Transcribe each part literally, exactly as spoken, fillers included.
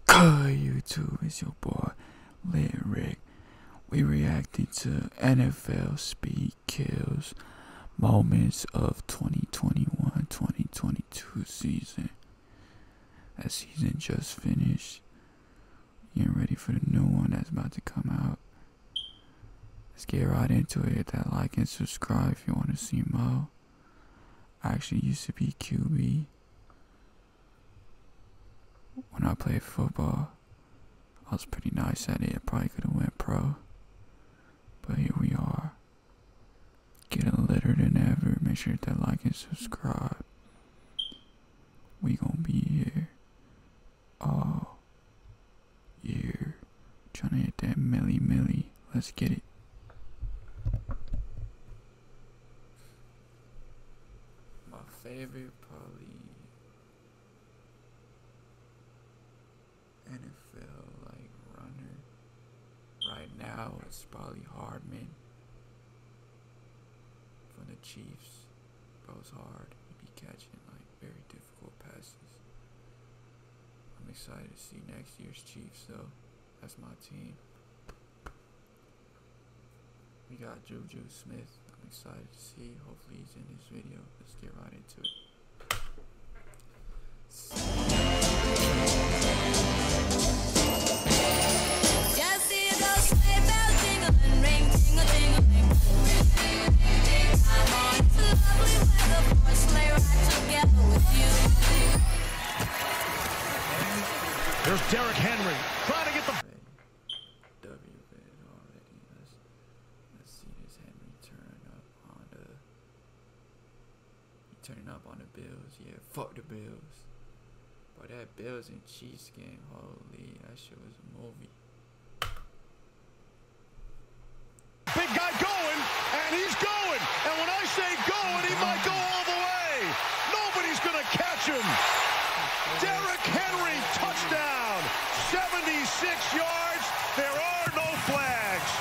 YouTube, it's your boy Lit Rick. We reacting to N F L speed kills moments of twenty twenty-one twenty twenty-two season. That season just finished. Getting ready for the new one that's about to come out. Let's get right into it. Hit that like and subscribe if you want to see more. I actually used to be Q B when I played football. I was pretty nice at it. I probably could have went pro. But here we are. Getting litter than ever. Make sure to hit that like and subscribe. We gonna be here all year. Trying to hit that milli milli. Let's get it. My favorite probably N F L like runner right now it's probably Hardman from the Chiefs. Bro's hard. He be catching like very difficult passes. I'm excited to see next year's Chiefs though. That's my team. We got Juju Smith. I'm excited to see. Hopefully he's in this video. Let's get right into it. There's Derrick Henry trying to get the W bid already. Let's let's see this Henry turn up on the he turning up on the Bills. Yeah, fuck the Bills. But that Bills and Chiefs game, holy, that shit was a movie. big guy going, and he's going. And when I say going, he might go all the way. Nobody's gonna catch him. Derrick Henry, touchdown, seventy-six yards. There are no flags.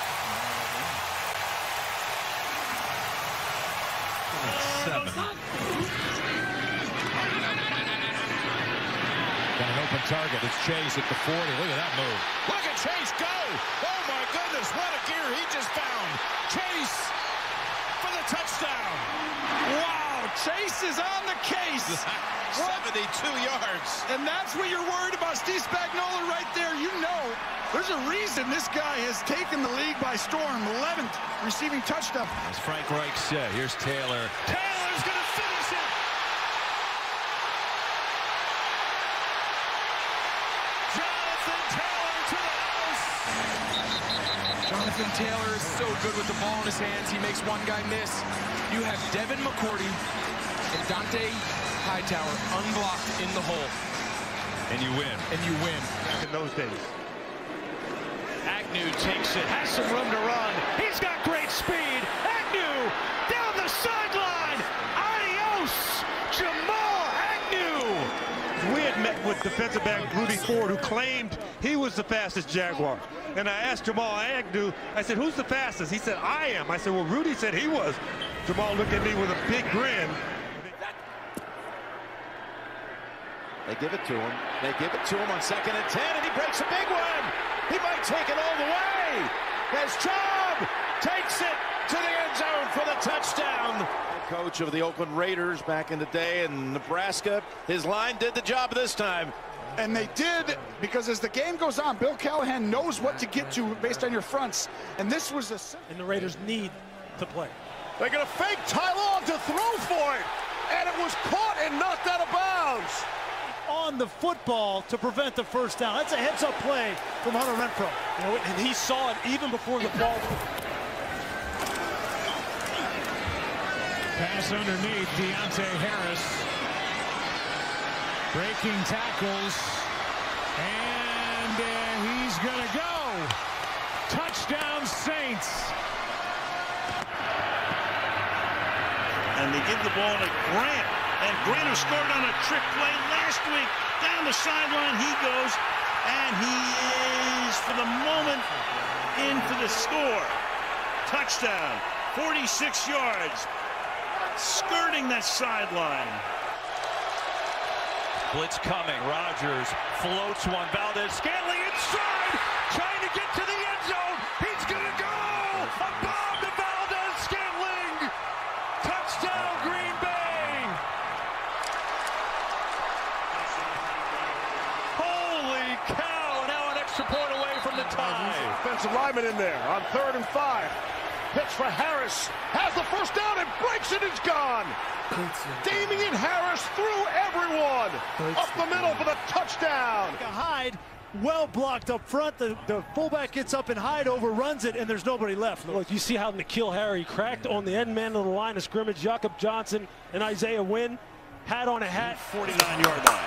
Seven. Got an open target. It's Chase at the forty. Look at that move. Look at Chase go. Oh, my goodness. What a gear he just found. Chase for the touchdown. Wow. Chase is on the case. seventy-two yards. And that's what you're worried about. Steve Spagnuolo right there. You know, there's a reason this guy has taken the league by storm. eleventh receiving touchdown. As Frank Reich said, here's Taylor. Taylor's going to finish it. Jonathan Taylor to the house. Jonathan Taylor is so good with the ball in his hands. He makes one guy miss. You have Devin McCourty and Dante Hightower unblocked in the hole. And you win. And you win. Back in those days. Agnew takes it, has some room to run. He's got great speed. Agnew down the sideline. Adios, Jamal Agnew. We had met with defensive back Rudy Ford, who claimed he was the fastest Jaguar. And I asked Jamal Agnew, I said, who's the fastest? He said, I am. I said, well, Rudy said he was. Jamal looked at me with a big grin. They give it to him. They give it to him on second and ten, and he breaks a big one. He might take it all the way. As Chubb takes it to the end zone for the touchdown. Coach of the Oakland Raiders back in the day in Nebraska. His line did the job this time. And they did, because as the game goes on, Bill Callahan knows what to get to based on your fronts. And this was a... And the Raiders need to play. They're going to fake Ty Long to throw for it. And it was caught and knocked out of bounds. On the football to prevent the first down. That's a heads-up play from Hunter Renfrow. You know, and he saw it even before the ball. Pass underneath, Deontay Harris. Breaking tackles. And uh, he's going to go. Touchdown, Saints. And they give the ball to Grant. And Grant, who scored on a trick play last week, down the sideline he goes, and he is, for the moment, in for the score. Touchdown, forty-six yards, skirting that sideline. Blitz coming. Rodgers floats one. Valdez-Scantling inside, trying to get to the end zone. He's going to go. A bomb to Valdez-Scantling. Touchdown, Green Bay. Holy cow. Now an extra point away from the tie. Offensive lineman in there on third and five. Pitch for Harris. Has the first down and breaks it. It's gone. Damian Harris through everyone. Up the middle for the touchdown. Hyde, well blocked up front. The, the fullback gets up and Hyde overruns it, and there's nobody left. Look, you see how N'Keal Harry cracked on the end man of the line of scrimmage. Jakob Johnson and Isaiah Wynn. Hat on a hat. forty-nine yard line.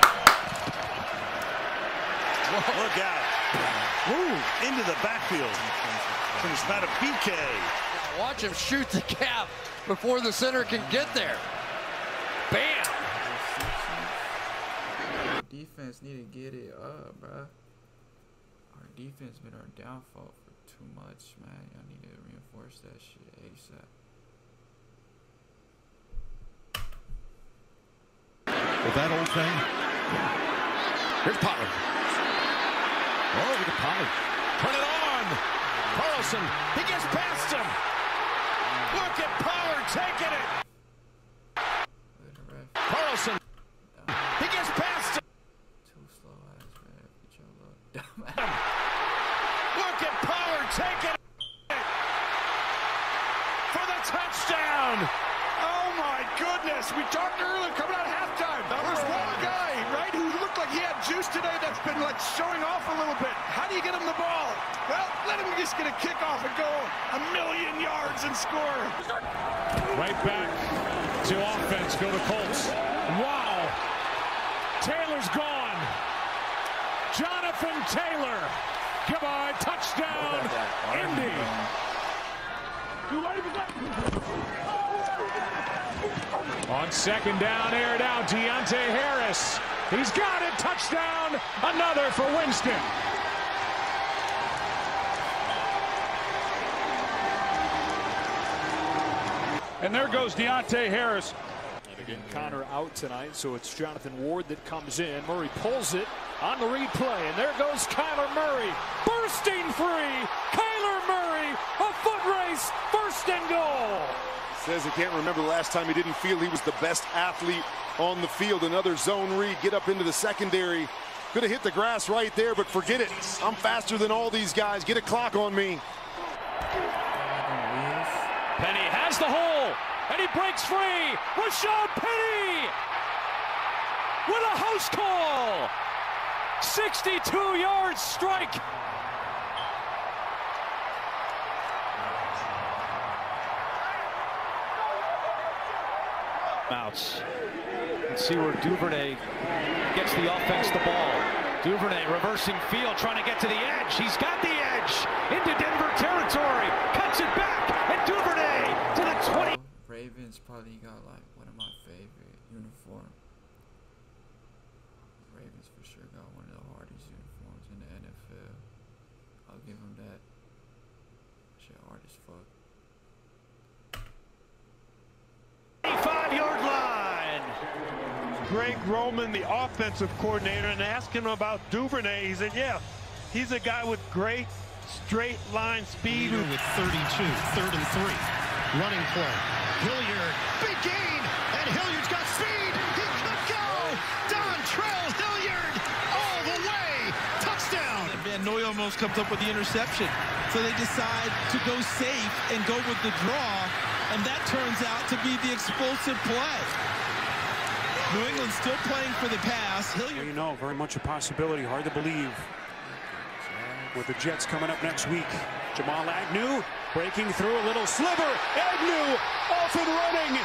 Look out. Ooh, into the backfield. From Spada B K. Watch him shoot the gap before the center can get there. Bam! Defense need to get it up, bro. Our defense been our downfall for too much, man. Y'all need to reinforce that shit ASAP. With that old thing. Here's Pollard. Oh, look at Pollard. Turn it on. Carlson, he gets past him. Look at Pollard taking it. Carlson, he gets past him. Too slow ass, man. Get your look. Look at Pollard taking it for the touchdown. Oh my goodness! We talked earlier coming out of halftime. There's one guy, right, who looked like he had juice today that's been like showing off a little bit. How do you get him the ball? Well, let him just get a kickoff and go a million yards and score. Right back to offense. Go to Colts. Wow. Taylor's gone. Jonathan Taylor. Goodbye. Touchdown. Indy. On second down, aired out, Deontay Harris. He's got it. Touchdown. Another for Winston. And there goes Deontay Harris. And again, Connor out tonight, so it's Jonathan Ward that comes in. Murray pulls it on the replay, and there goes Kyler Murray. Bursting free. Kyler Murray, a foot race, first and goal. Says he can't remember the last time he didn't feel he was the best athlete on the field. Another zone read, get up into the secondary. Could have hit the grass right there, but forget it. I'm faster than all these guys. Get a clock on me. Penny has the hole, and he breaks free. Rashad Penny with a house call. sixty-two yard strike. Outs. Let's see where Duvernay gets the offense the ball. Duvernay reversing field, trying to get to the edge. He's got the edge into Denver territory. Cuts it back, and Duvernay to the twenty. Ravens probably got like one of my favorite uniforms. Ravens for sure got one of the hardest uniforms in the N F L. I'll give them that. Shit hard as fuck. five yard line. Greg Roman, the offensive coordinator, and asked him about Duvernay. He said, yeah, he's a guy with great straight line speed. With thirty-two, third and three. Running play. Hilliard, big gain, and Hilliard's got speed. He could go. Dontrell Hilliard all the way. Touchdown. And Van Noy almost comes up with the interception. So they decide to go safe and go with the draw, and that turns out to be the explosive play. New England still playing for the pass. Hilliard. You know, very much a possibility. Hard to believe. With the Jets coming up next week. Jamal Agnew breaking through a little sliver. Agnew off and running.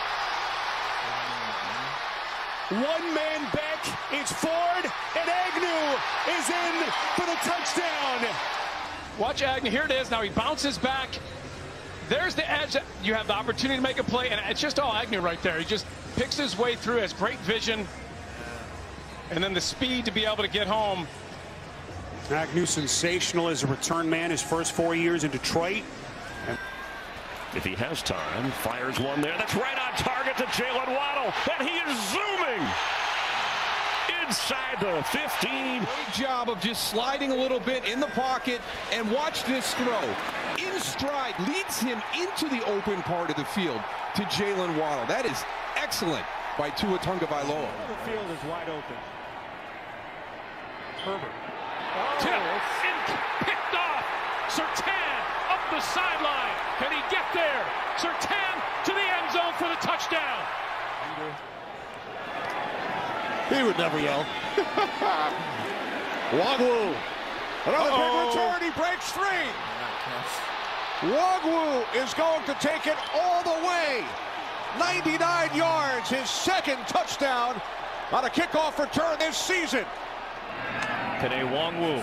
One man back. It's Ford, and Agnew is in for the touchdown. Watch Agnew. Here it is. Now he bounces back. There's the edge. You have the opportunity to make a play, and it's just all Agnew right there. He just picks his way through, has great vision, and then the speed to be able to get home. Agnew sensational as a return man his first four years in Detroit. And if he has time, fires one there. That's right on target to Jalen Waddle, and he is zooming inside the fifteen. Great job of just sliding a little bit in the pocket, and watch this throw. In stride, leads him into the open part of the field to Jalen Waddle. That is excellent by Tua Tagovailoa. The field is wide open. Herbert. Oh. Tip, in, picked off. Surtain up the sideline. Can he get there? Surtain to the end zone for the touchdown. He would never yell. Wagwu. Another Uh-oh. big return. He breaks three. Wagwu is going to take it all the way. ninety-nine yards, his second touchdown on a kickoff return this season. Today, Wangwu.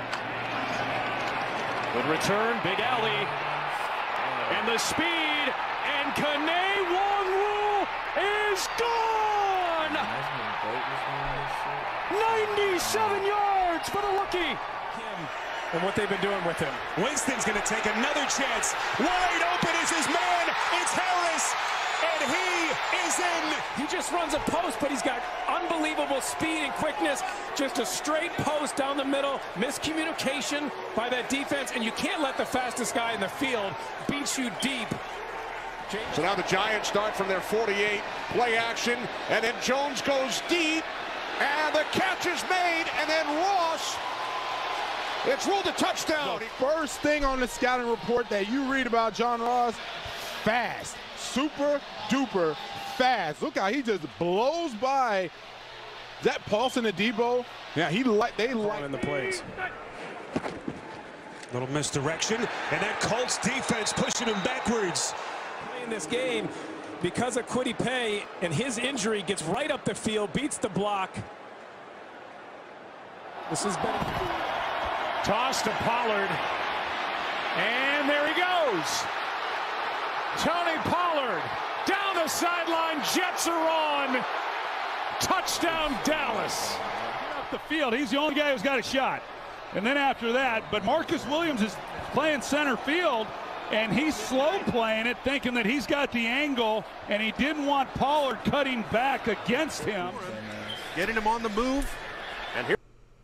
Good return, Big Alley. And the speed, and Kane Wangwu is gone! ninety-seven yards for the rookie. And what they've been doing with him. Winston's going to take another chance. Wide open is his man. It's Harris. And he is in. He just runs a post, but he's got unbelievable speed and quickness. Just a straight post down the middle. Miscommunication by that defense, and you can't let the fastest guy in the field beat you deep. So now the Giants start from their forty-eight, play action, and then Jones goes deep, and the catch is made, and then Ross, it's ruled a touchdown. First thing on the scouting report that you read about John Ross, fast. Super duper fast. Look how he just blows by. Is that Paulson and Debo? Yeah, he like they like in the plays. Little misdirection, and that Colts defense pushing him backwards. In this game, because of Kwity Paye and his injury, gets right up the field, beats the block. This has been Toss to Pollard. And there he goes. Tony Pollard down the sideline. Jets are on. Touchdown, Dallas. Up the field. He's the only guy who's got a shot. And then after that, but Marcus Williams is playing center field, and he's slow playing it, thinking that he's got the angle, and he didn't want Pollard cutting back against him. Getting him on the move. And here.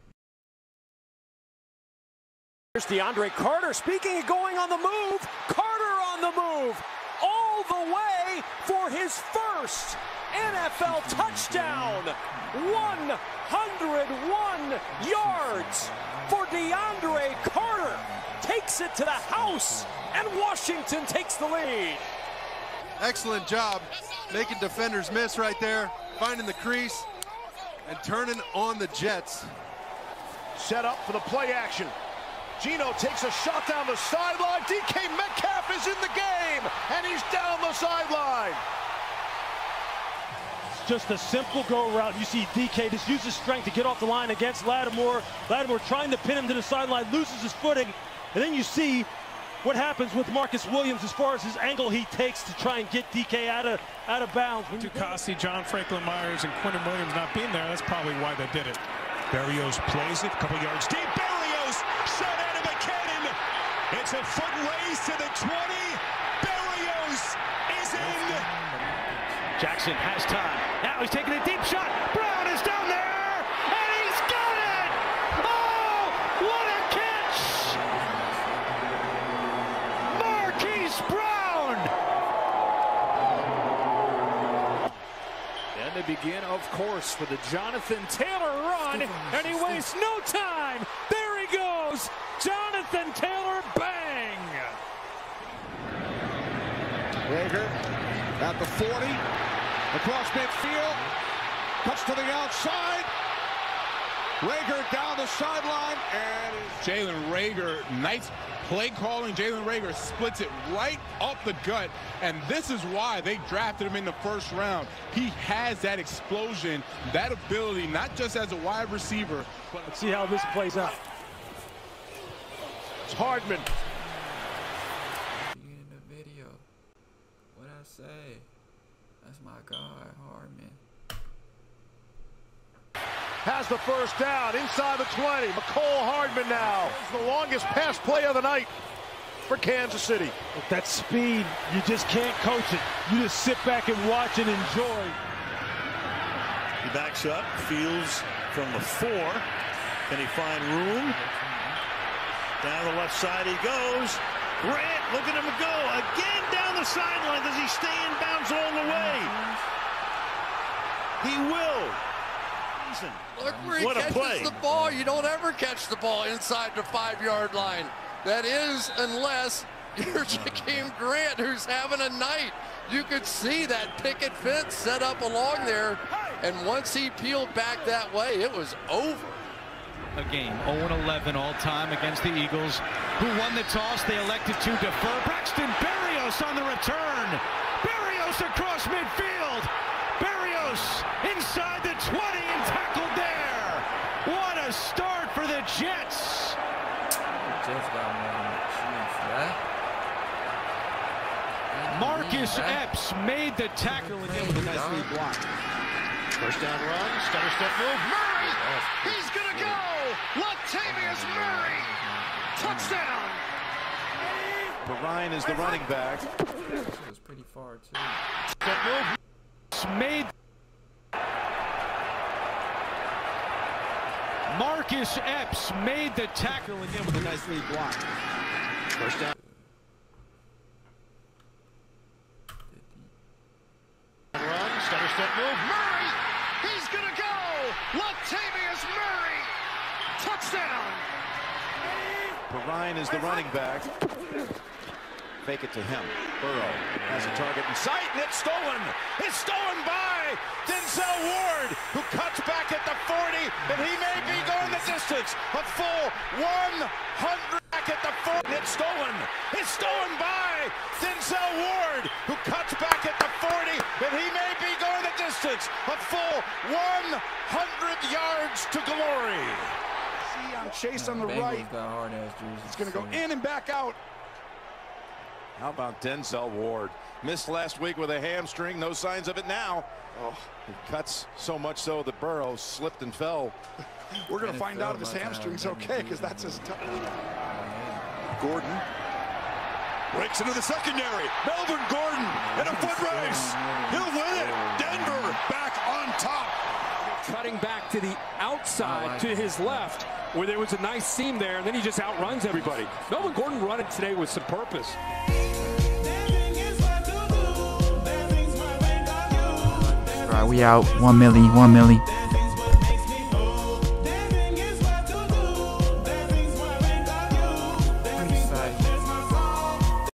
Here's DeAndre Carter. Speaking of going on the move, Carter on the move all the way for his first N F L touchdown. one hundred one yards for DeAndre Carter. Takes it to the house, and Washington takes the lead. Excellent job making defenders miss right there, finding the crease, and turning on the Jets. Set up for the play action. Gino takes a shot down the sideline. D K Metcalf is in the game, and he's down the sideline. Just a simple go route. You see D K just use his strength to get off the line against Lattimore. Lattimore trying to pin him to the sideline, loses his footing. And then you see what happens with Marcus Williams as far as his angle he takes to try and get D K out of out of bounds. Ducati, John Franklin Myers, and Quentin Williams not being there, that's probably why they did it. Berrios plays it, a couple yards deep. Berrios shot out of McKinnon. It's a foot race to the twenty. Berrios is in. Jackson has time. Now he's taking a deep shot. Brown is down there, and he's got it! Oh, what a catch! Marquise Brown! And they begin, of course, for the Jonathan Taylor run, and he wastes no time. There he goes, Jonathan Taylor, bang! Rager at the forty, across midfield, cuts to the outside. Rager down the sideline, and Jalen Rager, nice play calling. Jalen Rager splits it right up the gut, and this is why they drafted him in the first round. He has that explosion, that ability, not just as a wide receiver. But let's see how this plays out. It's Hardman. In the video, what I say, that's my guy, Hardman. Has the first down inside the twenty. McCole Hardman now. It's the longest pass play of the night for Kansas City. With that speed, you just can't coach it. You just sit back and watch and enjoy. He backs up, feels from the four. Can he find room? Down the left side he goes. Grant, look at him go. Again down the sideline. Does he stay in bounds all the way? He will. Look where he What a catches play. the ball. You don't ever catch the ball inside the five-yard line. That is, unless you're Jakeem Grant, who's having a night. You could see that picket fence set up along there, and once he peeled back that way, it was over. A game, oh and eleven all-time against the Eagles, who won the toss. They elected to defer. Braxton Berrios on the return. Berrios across midfield. Berrios inside the twenty and tackled there. What a start for the Jets. Jets got one chance for that. Marcus Epps made the tackle again with a nice lead block. First down run, stutter step move. Murray! He's gonna go! Latavius Murray! Touchdown! Perrine is the running back. It was pretty far too. Step move. Made Marcus Epps made the tackle again with a nice lead block. First down. Run, stutter step move. Murray! He's gonna go! Latavius Murray! Touchdown! Perrine is the running back. Fake it to him. Burrow has a target in sight, and it's stolen. It's stolen by Denzel Ward, who cuts back at the forty, and he may be going the distance. A full one hundred back at the forty. It's stolen. It's stolen by Denzel Ward, who cuts back at the forty, and he may be going the distance. A full one hundred yards to glory. See on Chase on the Bengals right. got hard-ass jerseys. It's going to go in and back out. How about Denzel Ward? Missed last week with a hamstring. No signs of it now. Oh, he cuts so much so that Burrow slipped and fell. We're going to find out if his hamstring's okay, because that's his tough. Gordon breaks into the secondary. Melvin Gordon in a foot race. He'll win it. Denver back on top. Cutting back to the outside to his left, where there was a nice seam there, and then he just outruns everybody. Melvin Gordon running today with some purpose. All right, we out. One milli, one milli.